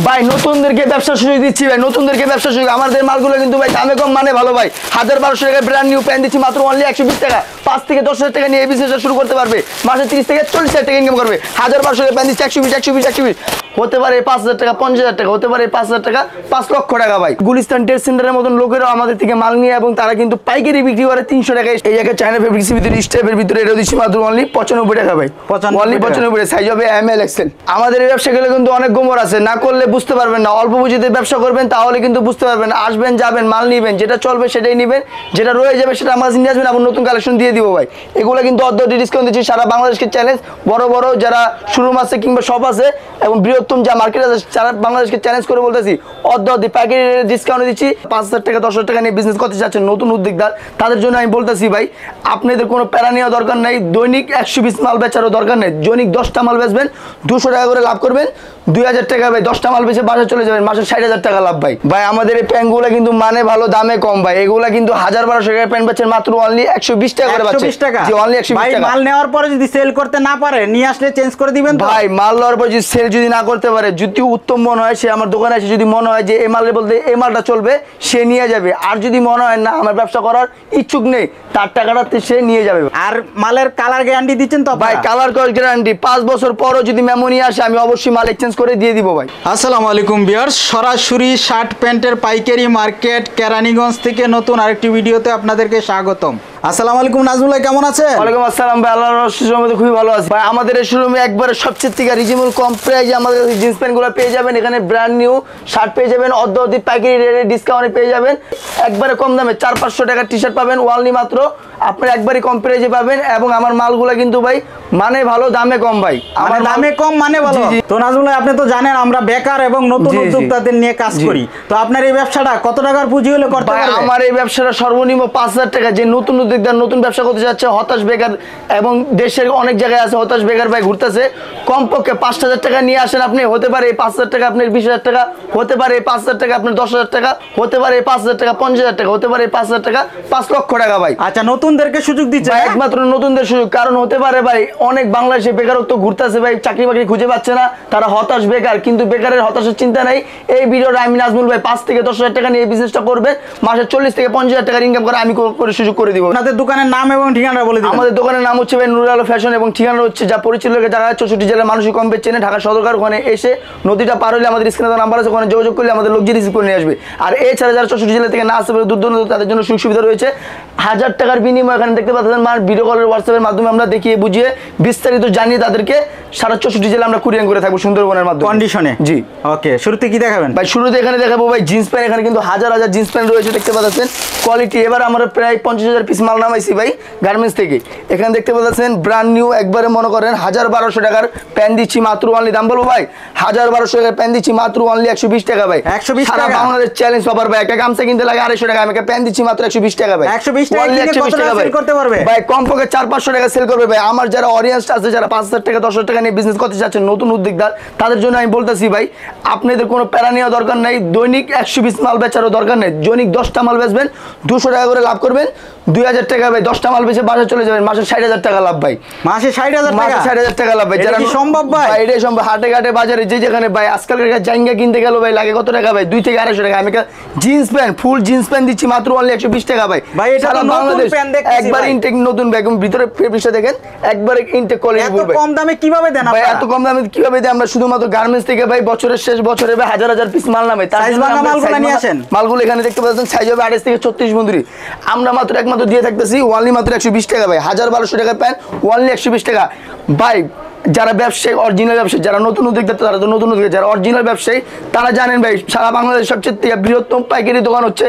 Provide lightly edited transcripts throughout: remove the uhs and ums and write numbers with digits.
ভাই নতুনদেরকে ব্যবসা সুযোগ দিচ্ছি ভাই, নতুনদেরকে ব্যবসা সুযোগ। আমাদের মালগুলো কিন্তু ভাই দামে কম মানে ভালো ভাই। 1200 টাকা ব্র্যান্ড নিউ প্যান্ট দিচ্ছি মাত্র অনলি 120 টাকা। 5 থেকে 10,000 টাকা নিয়ে এই বিজনেসটা শুরু করতে পারবে, মাসে 30 থেকে 40,000 টাকা ইনকাম করবে। 1200 টাকা প্যান্ট দিচ্ছি 120 হতে পারে 5,000 টাকা, 50,000 টাকা, হতে পারে 5,000 টাকা, 5 লক্ষ টাকা ভাই। গুলিস্তান ট্রেড সেন্টারের মতন লোকেরাও আমাদের থেকে মাল নিয়ে এবং তারা কিন্তু পাইকারি বিক্রি করে 300 টাকায়। এই জায়গায় চায়না ফেব্রিক্সের ভিতরে স্টেপের ভিতরে এটা দিচ্ছি মাত্র অনলি 95 টাকা ভাই। অনলি 95 সাইজ হবে ML XL। আমাদের এই ব্যবসা গেলে কিন্তু অনেক গোমর আছে, না করলে বুঝতে পারবেন না। অল্প পুঁজিতে ব্যবসা করবেন তাহলে কিন্তু বুঝতে পারবেন। আসবেন, যাবেন, মাল নিবেন, যেটা চলবে সেটাই নিবেন, যেটা রয়ে যাবে সেটা আমার নিয়ে আসবেন, আবার নতুন কালেকশন দিয়ে দিব ভাই। এগুলো কিন্তু অর্ধেক ডিসকাউন্ট দিচ্ছি। সারা বাংলাদেশকে চ্যালেঞ্জ, বড় বড় যারা শোরুম আছে কিংবা শপ আছে এবং বৃহত্তম যা মার্কেট আছে সারা বাংলাদেশকে চ্যালেঞ্জ করে বলতেছি অর্ধেক পাইকারি ডিসকাউন্ট দিচ্ছি। 5,000 টাকা 10,000 টাকা নিয়ে বিজনেস করতে চাচ্ছেন নতুন উদ্যোক্তা, তাদের জন্য আমি বলতেছি ভাই আপনাদের কোনো প্যারা নেওয়া দরকার নাই। দৈনিক 120 মাল বেচারও দরকার নেই। দৈনিক 10টা মাল বেচবেন, 200 টাকা করে লাভ করবেন, 2,000 টাকা ভাই। 10টা মাল বেচে বাসা চলে যাবেন, মাসে 60,000 টাকা লাভ ভাই। ভাই আমাদের এই প্যান্টগুলো কিন্তু মানে ভালো, দামে কম ভাই। এগুলা কিন্তু 1,000-1,200 টাকার প্যান্ট বেচেন মাত্র অনলি 120 টাকা করে বেচেন। 120 টাকা জি, অনলি 120 টাকা। মাল নেওয়ার পরে যদি সেল করতে না পারে নিয়ে আসলে চেঞ্জ করে দিবেন তো ভাই। মাল নেওয়ার পর যদি সেল যদি না করতে পারে, যদি উত্তম মনে হয় সে আমার দোকানে এসে যদি মনে হয় যে এই মালের বলতে এই মালটা চলবে, সে নিয়ে যাবে। আর যদি মনে হয় না আমার ব্যবসা করার ইচ্ছুক নেই, তার টাকাটা সে নিয়ে যাবে। আর মালের কালার গ্যারান্টি দিচ্ছেন তো ভাই? কালার গ্যারান্টি 5 বছর পরও যদি মেমো নিয়ে আসে আমি অবশ্যই মাল এক্সচেঞ্জ করে দিয়ে দিব ভাই। আসসালামু আলাইকুম ভিউয়ার্স, সরাসরি শার্ট প্যান্টের পাইকারি মার্কেট কেরানীগঞ্জ থেকে নতুন আরেকটি ভিডিওতে আপনাদেরকে স্বাগতম। আসসালামু আলাইকুম নাজমুল ভাই, কেমন আছেন? ওয়ালাইকুম আসসালাম ভাই, আল্লাহর রহমতে খুবই ভালো আছি ভাই। আমাদের এই শোরুমে একবারে সবচেয়ে থেকে রিজনেবল কম প্রাইসে আমাদের জিন্স প্যান্টগুলো পেয়ে যাবেন। এখানে ব্র্যান্ড নিউ শার্ট পেয়ে যাবেন, অর্ধেক পাইকারি রেটে ডিসকাউন্টে পেয়ে যাবেন। একবারে কম দামে 400-500 টাকার টি শার্ট পাবেন ওয়ানলি মাত্র আপনার একবারই কম প্রাইসে পাবেন। এবং আমার মালগুলো কিন্তু ভাই মানে ভালো, দামে কম ভাই। আমার দামে কম মানে ভালো। তো নাজমুল ভাই আপনি তো জানেন আমরা বেকার এবং নতুন উদ্যোক্তাদের নিয়ে কাজ করি, তো আপনার এই ব্যবসাটা কত টাকার পুঁজি হলে করতে পারবেন? আমার এই ব্যবসাটা সর্বনিম্ন 5,000 টাকা। যে নতুন উদ্যোক্তা নতুন ব্যবসা করতে যাচ্ছে, হতাশ বেকার এবং দেশের অনেক জায়গায় আছে হতাশ বেকার ভাই ঘুরতেছে, কমপক্ষে 5,000 টাকা নিয়ে আসেন আপনি। হতে পারে এই 5,000 টাকা আপনার 20,000 টাকা, হতে পারে এই 5,000 টাকা আপনার 10,000 টাকা, হতে পারে এই 5,000 টাকা 50,000 টাকা, হতে পারে এই 5,000 টাকা 5 লক্ষ টাকা ভাই। আচ্ছা, নতুনদেরকে সুযোগ দিচ্ছে ভাই, একমাত্র নতুনদের সুযোগ। কারণ হতে পারে ভাই অনেক বাংলাদেশে বেকারত্ব ঘুরতেছে ভাই, চাকরি বাকরি খুঁজে পাচ্ছে না, তারা হতাশ বেকার। কিন্তু বেকারের হতাশের চিন্তা নাই। এই ভিডিওটা আমি নাজমুল ভাই 5 থেকে 10,000 টাকা নিয়ে বিজনেসটা করবেন, মাসে 40 থেকে 50,000 টাকা ইনকাম করে আমি করে সুযোগ করে দিব। আপনাদের দোকানের নাম এবং ঠিকানা বলে দিন। আমাদের দোকানের নাম হচ্ছে ভাই নুরুল আলো ফ্যাশন এবং ঠিকানা হচ্ছে যা পরিচিত জায়গা 64 জেলার মানুষই কম বেচে ঢাকা সদরকার। ওখানে এসে নদীটা পার হলে আমাদের স্ক্রিনে নাম্বার আছে, ওখানে যোগাযোগ করলে আমাদের লোক রিসিভ করে নিয়ে আসবে। আর এছাড়া যারা 64 জেলা থেকে না আসতে পারে দূর দূরান্ত, তাদের জন্য সুযোগ সুবিধা রয়েছে। 1000 টাকার বিনিময়ে এখানে দেখতে পাচ্ছেন মার ভিডিও কলের হোয়াটসঅ্যাপের মাধ্যমে আমরা দেখিয়ে বুঝিয়ে বিস্তারিত জানিয়ে তাদেরকে সারা 64 জেলা আমরা কুরিয়ার করে থাকবো সুন্দরবনের মাধ্যমে কন্ডিশনে। জি ওকে, শুরুতে কি দেখাবেন ভাই? শুরুতে এখানে দেখাবো ভাই জিন্স প্যান্ট। এখানে কিন্তু হাজার জিন্স প্যান্ট রয়েছে, দেখতে পাচ্ছেন কোয়ালিটি। এবার আমরা প্রায় 50,000 পিস মাল নামাইছি ভাই গার্মেন্টস থেকে। এখানে দেখতে পাচ্ছেন ব্র্যান্ড নিউ একবারে মনে করেন 1,000-1,200 টাকার প্যান্ট দিচ্ছি মাত্র অনলি, দাম বলবো ভাই 1,000-1,200 টাকার প্যান্ট দিচ্ছি মাত্র অনলি 120 টাকা ভাই। 120 টাকা আমাদের চ্যালেঞ্জ অফার ভাই। একটা গামছা কিনতে লাগে 250 টাকা, আমি একটা প্যান্ট দিচ্ছি মাত্র 120 টাকা ভাই। 120 টাকা সেল করতে পারবে ভাই, কমপক্ষে 400-500 টাকা সেল করবে ভাই। আমার যারা অডিয়েন্স আছে, যারা 5,000 টাকা 10,000 টাকা নিয়ে বিজনেস করতে চাচ্ছেন নতুন উদ্যোক্তা, তাদের জন্য আমি বলতেছি ভাই আপনাদের কোনো প্যারা নেওয়া দরকার নাই। দৈনিক 120 মাল বেচারও দরকার নেই। দৈনিক 10টা মাল বেচবেন, 200 টাকা করে লাভ করবেন, 2,000 টাকা ভাই। 10টা মাল বেচে বাসা চলে যাবেন, মাসে 60,000 টাকা লাভ ভাই। মাসে 60,000 টাকা? 60,000 টাকা লাভ ভাই। যারা সম্ভব ভাই? এটাই সম্ভব। হাটে ঘাটে বাজারে যে যেখানে ভাই আজকালকার জায়গা কিনতে গেল ভাই লাগে কত টাকা ভাই? 2 থেকে 250 টাকা। আমি jeans pant, full jeans pant দিচ্ছি মাত্র অনলি 120 টাকা ভাই। ভাই এটা তো নতুন প্যান্ট দেখতেছি একবার ইনটেক নতুন ব্যাগ, ভিতরে ফেব্রিকটা দেখেন একবারে ইনটেক কোয়ালিটি। এত কম দামে কিভাবে দেন ভাই? এত কম দামে কিভাবে দেন? আমরা শুধুমাত্র গার্মেন্টস থেকে ভাই বছরের শেষ বছরে ভাই 1,000 পিস মাল নামে। সাইজ ভাঙা মালগুলো নিয়ে আসেন। মালগুলো এখানে দেখতে পাচ্ছেন সাইজ হবে 28 থেকে 34 বন্ধুরি। আমরা মাত্র একমাত্র দিয়ে থাকতেছি ওয়ানলি মাত্র 120 টাকা ভাই। 1,000-1,200 টাকার প্যান্ট ওয়ানলি 120 টাকা ভাই। যারা ব্যবসায়ী অরিজিনাল ব্যবসায়ী, যারা নতুন উদ্যোক্তা, তারা তো নতুন উদ্যোক্তা, যারা অরিজিনাল ব্যবসায়ী তারা জানেন ভাই সারা বাংলাদেশ সবচেয়ে বৃহত্তম পাইকারি দোকান হচ্ছে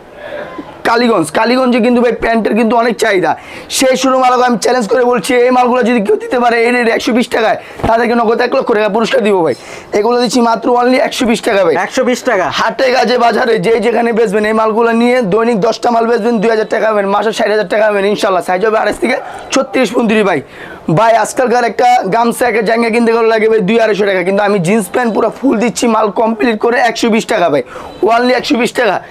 কালীগঞ্জে কিন্তু ভাই প্যান্টের কিন্তু অনেক চাহিদা। সেই শুরু মালকে আমি চ্যালেঞ্জ করে বলছি এই মালগুলো যদি কেউ দিতে পারে এই 120 টাকায়, তাদেরকে নগদ 1 লক্ষ টাকা পুরস্কার দিব ভাই। এগুলো দিচ্ছি মাত্র অনলি 120 টাকা ভাই। 120 টাকা। হাটে গাছে বাজারে যে যেখানে বেচবেন এই মালগুলো নিয়ে দৈনিক 10টা মাল বেচবেন, 2,000 টাকা পাবেন, মাসে 60,000 টাকা পাবেন ইনশাল্লাহ। সাইজ হবে 28 থেকে 36 বন্ধুরি ভাই। ভাই আজকালকার একটা গামছা একটা জায়গা কিনতে গেলে লাগে ভাই 200-250 টাকা, কিন্তু আমি জিন্স প্যান্ট পুরো ফুল দিচ্ছি মাল কমপ্লিট করে 120 টাকা ভাই, ওনলি 120 টাকা।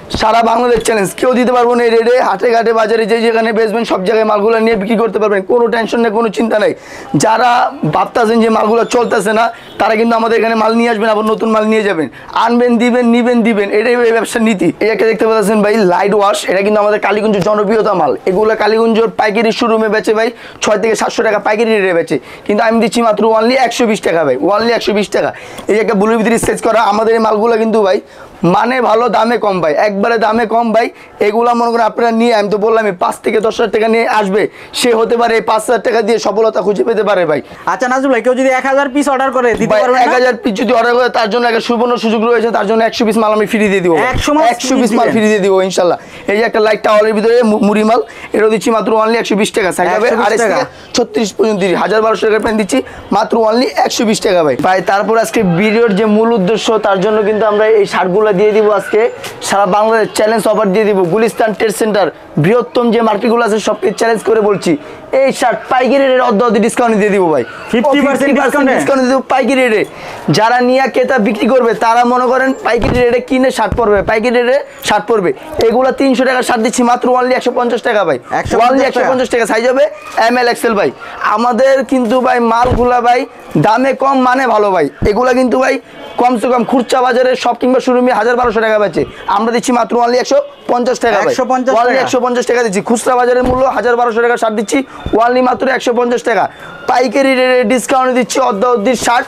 সারা বাংলাদেশ চ্যালেঞ্জ, কেউ দিতে পারবো না এই রেটে। হাটে ঘাটে বাজারে যে যেখানে বেচবেন সব জায়গায় মালগুলো নিয়ে বিক্রি করতে পারবেন, কোনো টেনশন নেই, কোনো চিন্তা নেই। যারা ভাবতেছেন যে মালগুলো চলতেছে না, তারা কিন্তু আমাদের এখানে মাল নিয়ে আসবেন, আবার নতুন মাল নিয়ে যাবেন, আনবেন, দিবেন, নিবেন, দিবেন, এটাই এই ব্যবসার নীতি। এই একটা দেখতে পাচ্ছেন ভাই লাইট ওয়াশ, এটা কিন্তু আমাদের কালীগঞ্জের জনপ্রিয়তা মাল। এগুলো কালীগঞ্জের পাইকারি শোরুমে বেচে ভাই 6 থেকে 700 টাকা পাইকারি রেটে বেচে, কিন্তু আমি দিচ্ছি মাত্র অনলি 120 টাকা ভাই, অনলি 120 টাকা। এই একটা ব্লুর ভিতরে স্কেচ করা আমাদের এই মালগুলো কিন্তু ভাই মানে ভালো, দামে কম ভাই, একবারে দামে কম ভাই। এগুলা মনে করেন আপনারা নিয়ে, আমি তো বললাম 5 থেকে 10 হাজার টাকা নিয়ে আসবে, সে হতে পারে 5 হাজার টাকা দিয়ে সফলতা খুঁজে পেতে পারে ভাই। আচ্ছা নাজমুল ভাই, কেউ যদি 1000 পিস অর্ডার করে দিতে পারবেন? 1000 পিস যদি অর্ডার করে তার জন্য একটা সুবর্ণ সুযোগ রয়েছে, তার জন্য 100 পিস মাল আমি ফ্রি দিয়ে দিব, 100 পিস মাল ফ্রি দিয়ে দিব ইনশাল্লাহ। এই যে একটা লাইট টাওয়ালের ভিতরে মুড়ি মাল, এটা দিচ্ছি মাত্র অনলি 120 টাকা। সাইজ হবে 28 থেকে 36 পর্যন্ত, 1200 টাকা প্যান্ট দিচ্ছি মাত্র অনলি 120 টাকা ভাই। ভাই তারপর আজকে ভিডিওর যে মূল উদ্দেশ্য, তার জন্য কিন্তু আমরা এই শার্টগুলো দিয়ে দিব আজকে সারা বাংলাদেশ চ্যালেঞ্জ অফার দিয়ে দিব। গুলিস্তান ট্রেড সেন্টার বৃহত্তম যে মার্কেটগুলো আছে সবকে চ্যালেঞ্জ করে বলছি, এই শার্ট পাইকারি রেটে অর্ধ ডিসকাউন্ট দিয়ে দিব ভাই, 50% ডিসকাউন্ট দিয়ে দিব পাইকারি রেটে। যারা নিয়ে ক্রেতা বিক্রি করবে তারা মনে করেন পাইকারি রেটে কিনে শার্ট পরবে, পাইকারি রেটে শার্ট পরবে। এগুলো 300 টাকা শার্ট দিচ্ছি মাত্র অনলি 150 টাকা ভাই, অনলি 150 টাকা। সাইজ হবে ML XL ভাই। আমাদের কিন্তু ভাই মালগুলা ভাই দামে কম মানে ভালো ভাই। এগুলা কিন্তু ভাই কমসে কম খুচরা বাজারে সব কিংবা শোরুমে 1000-1200 টাকা বেচে, আমরা দিচ্ছি মাত্র অনলি 150 টাকা ভাই, অনলি 150 টাকা দিচ্ছি। খুচরা বাজারের মূল্য 1000-1200 টাকা শার্ট দিচ্ছি, অনলি মাত্র 150 টাকা। পাইকারি রেটে ডিসকাউন্ট দিচ্ছি অর্ধের শার্ট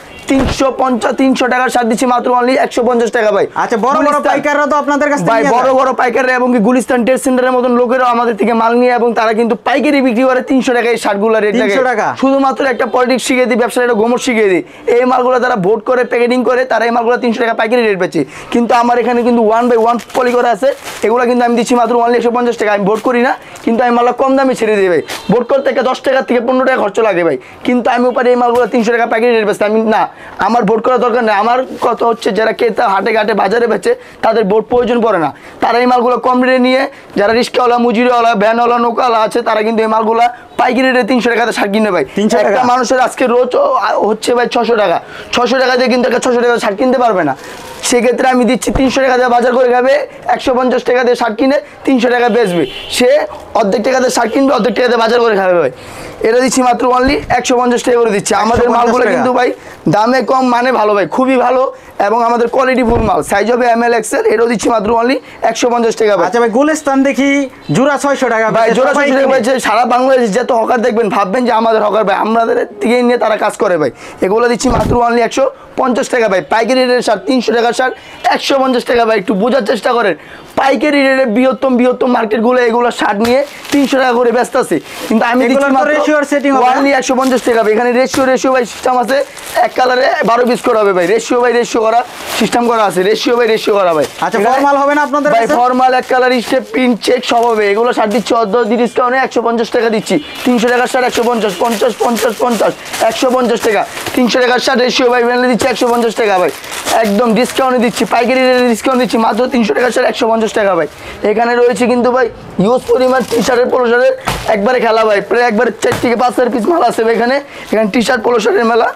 300 টাকার শার্ট দিচ্ছি মাত্র অনলি 150 টাকা ভাই। আচ্ছা বড় বড় পাইকাররা তো আপনাদের কাছ থেকে ভাই বড় বড় পাইকাররা এবং কি গুলিস্তান ট্রেড সেন্টারের মতন লোকেরাও আমাদের থেকে মাল নিয়ে, এবং তারা কিন্তু পাইকারি বিক্রি করে 300 টাকা এই শার্টগুলো রেট লাগে। 300 টাকা শুধুমাত্র একটা পলিটিক্স শিখিয়ে দিই, ব্যবসার একটা গোমর শিখিয়ে দিই। এই মালগুলো তারা ভোট করে প্যাকেটিং করে, তারা এই মালগুলো 300 টাকা পাইকারি রেট বেচে, কিন্তু আমার এখানে কিন্তু 1/1 পলি করা আছে। এগুলো কিন্তু আমি দিচ্ছি মাত্র অনলি 150 টাকা। আমি ভোট করি না, কিন্তু আমি মালটা কম দামে ছেড়ে দিই ভাই। ভোট করতে 10 টাকা থেকে 15 টাকা খরচ লাগে ভাই, কিন্তু আমি উপরে এই মালগুলো 300 টাকা পাইকারি রেট বেচতে আমি না, আমার ভোট করা দরকার নেই। আমার কথা হচ্ছে যারা ক্রেতা হাটে ঘাটে বাজারে বেচে তাদের ভোট প্রয়োজন পড়ে না, তারা এই মালগুলো কম রেটে নিয়ে, যারা রিক্সাওয়ালা, মুজিরিওয়ালা, ভ্যানওয়ালা, নৌকাওয়ালা আছে, তারা কিন্তু এই মালগুলো পাইকারি রেটে 300 টাকাতে শার্ট কিনে ভাই। একটা মানুষের আজকে রোজ হচ্ছে ভাই 600 টাকা, 600 টাকা দিয়ে কিন্তু একটা 600 টাকা শার্ট কিনতে পারবে না। সেক্ষেত্রে আমি দিচ্ছি 300 টাকা দিয়ে বাজার করে খাবে, 150 টাকা দিয়ে শার্ট কিনে 300 টাকা বেচবে, সে অর্ধেক টাকা দিয়ে শার্ট কিনবে, অর্ধেক টাকা দিয়ে বাজার করে খাবে ভাই। এটা দিচ্ছি মাত্র অনলি 150 টাকা করে দিচ্ছি। আমাদের মালগুলো কিন্তু ভাই দামে কম মানে ভালো ভাই, খুবই ভালো, এবং আমাদের কোয়ালিটি ফুল মাল। সাইজ হবে ML XL, এটাও দিচ্ছি মাত্র অনলি 150 টাকা ভাই। আচ্ছা ভাই গুলিস্তান দেখি জোড়া 600 টাকা ভাই, জোড়া 600 টাকা ভাই। সারা বাংলাদেশ যত হকার দেখবেন ভাববেন যে আমাদের হকার ভাই, আমাদের থেকে নিয়ে তারা কাজ করে ভাই। এগুলো দিচ্ছি মাত্র অনলি 150 টাকা ভাই। পাইকারি রেটের শার্ট 300 টাকার শার্ট 150 টাকা ভাই। একটু বোঝার চেষ্টা করেন, পাইকারি রেটে বৃহত্তম মার্কেটগুলো এগুলো শার্ট নিয়ে 300 টাকা করে ব্যস্ত আছে, কিন্তু আমি দিচ্ছি মাত্র অনলি 150 টাকা ভাই। এখানে রেশিও ভাই সিস্টেম আছে, এক কালারে 12 পিস করা হবে ভাই। রেশিও করা সিস্টেম করা আছে, রেশিও করা ভাই। আচ্ছা ফরমাল হবে না আপনাদের ভাই? ফরমাল এক কালার স্টেপ প্রিন্ট চেক সব হবে। এগুলো শার্ট দিচ্ছি অর্ধ ডিসকাউন্টে 150 টাকা দিচ্ছি। 300 টাকার শার্ট 150, 50, 50, 50, 150 টাকা। 300 টাকার শার্ট রেশিও ভাই মেনলি দিচ্ছি 150 টাকা ভাই, একদম ডিসকাউন্টে দিচ্ছি, পাইকারি রেটে ডিসকাউন্ট দিচ্ছি মাত্র 300 টাকার শার্ট 150 টাকা ভাই। এখানে রয়েছে কিন্তু ভাই ইউজ পরিমাণ টি শার্টের, পোলো শার্টের একবারে খেলা ভাই, প্রায় একবারে 4 থেকে 5 পিস মাল আছে এখানে। এখানে টি শার্ট, পোলো শার্টের মেলা,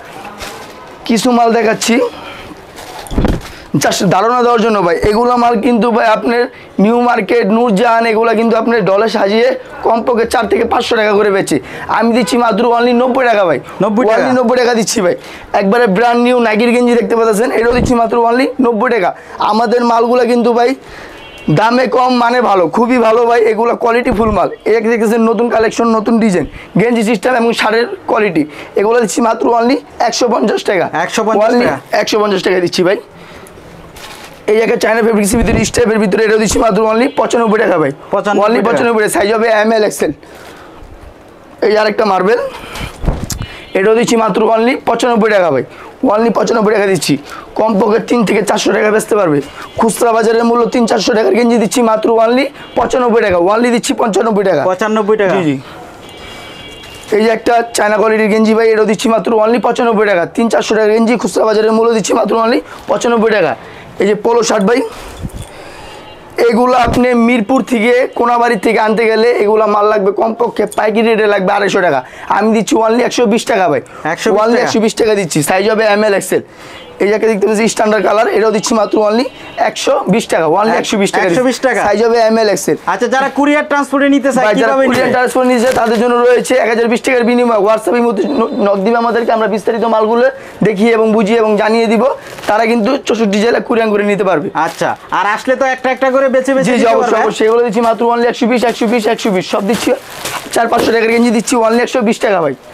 কিছু মাল দেখাচ্ছি জাস্ট ধারণা দেওয়ার জন্য ভাই। এগুলো মাল কিন্তু ভাই আপনার নিউ মার্কেট, নূরজাহান, এগুলো কিন্তু আপনার ডলে সাজিয়ে কমপক্ষে 4 থেকে 500 টাকা করে বেচে, আমি দিচ্ছি মাত্র অনলি 90 টাকা ভাই। 90 টাকা দিচ্ছি ভাই। একবারে ব্র্যান্ড নিউ নাইকির গেঞ্জি দেখতে পাচ্ছেন, এটাও দিচ্ছি মাত্র অনলি 90 টাকা। আমাদের মালগুলো কিন্তু ভাই দামে কম মানে ভালো, খুবই ভালো ভাই। এগুলো কোয়ালিটি ফুল মাল। এক দেখেছেন নতুন কালেকশন, নতুন ডিজাইন, গেঞ্জি সিস্টেম এবং শার্টের কোয়ালিটি। এগুলো দিচ্ছি মাত্র অনলি 150 টাকা, 150 টাকা দিচ্ছি ভাই। এই জায়গায় চায়না ফেব্রিক্সের ভিতরে স্টেপের ভিতরে এটাও দিচ্ছি মাত্র অনলি 95 টাকা ভাই, অনলি 95 টাকা। সাইজ হবে ML XL। এই আরেকটা মার্বেল, এটাও দিচ্ছি মাত্র অনলি 95 টাকা ভাই, অনলি 95 টাকা দিচ্ছি। কমপক্ষে 3 থেকে 400 টাকা বেচতে পারবে। খুচরা বাজারের মূল্য 300-400 টাকার গেঞ্জি দিচ্ছি মাত্র অনলি 95 টাকা, অনলি দিচ্ছি 95 টাকা, 95 টাকা। জি জি। এই যে একটা চায়না কোয়ালিটির গেঞ্জি ভাই, এটাও দিচ্ছি মাত্র অনলি 95 টাকা। 300-400 টাকা গেঞ্জি, খুচরা বাজারের মূল্য দিচ্ছি মাত্র অনলি 95 টাকা। এই যে পোলো শার্ট ভাই, এগুলো আপনি মিরপুর থেকে কোনাবাড়ি থেকে আনতে গেলে এগুলো মাল লাগবে কমপক্ষে পাইকারি রেটে লাগবে 250 টাকা, আমি দিচ্ছি অনলি 120 টাকা ভাই, অনলি 120 টাকা দিচ্ছি। সাইজ হবে ML XL। এই যাকে দেখতে পাচ্ছি স্ট্যান্ডার্ড কালার, এটাও দিচ্ছি মাত্র অনলি 120 টাকা, অনলি 120 টাকা, 120 টাকা সাইজ হবে ML XL। আচ্ছা, যারা কুরিয়ার ট্রান্সপোর্টে নিতে চায় ভাই, যারা কিভাবে কুরিয়ার নেবে? ট্রান্সপোর্ট নিচ্ছে তাদের জন্য রয়েছে 1020 টাকার বিনিময় হোয়াটসঅ্যাপের মধ্যে নক দিবে আমাদেরকে, আমরা বিস্তারিত মালগুলো দেখিয়ে এবং বুঝিয়ে এবং জানিয়ে দিব, তারা কিন্তু 64 জেলা কুরিয়ান করে নিতে পারবে। আচ্ছা, আর আসলে তো একটা একটা করে বেছে বেছে জি জি দিতে অবশ্যই পারবে। অবশ্যই, এগুলো দিচ্ছি মাত্র অনলি 120 120 120 সব দিচ্ছি 400-500 টাকার গেঞ্জি দিচ্ছি অনলি 120 টাকা ভাই।